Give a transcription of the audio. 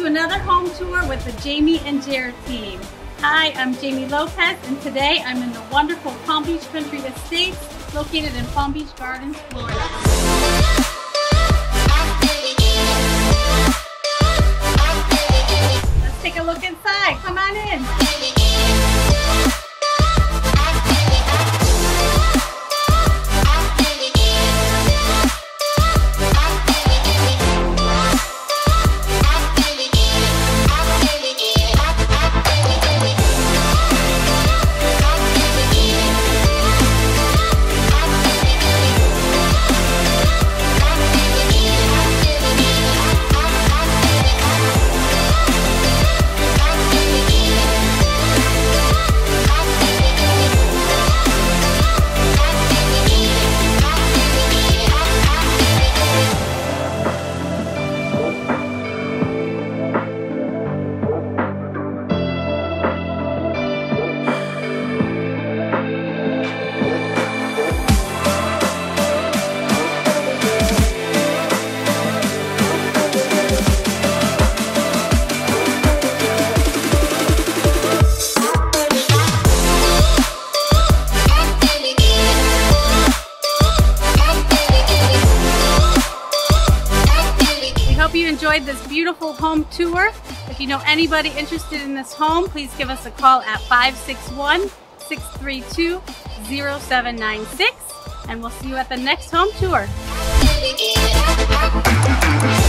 to another home tour with the Jayme and Jared team. Hi, I'm Jayme Lopez, and today I'm in the wonderful Palm Beach Country Estates located in Palm Beach Gardens, Florida. Let's take a look inside. Come on in. Hope you enjoyed this beautiful home tour. If you know anybody interested in this home, please give us a call at 561-632-0796, and we'll see you at the next home tour.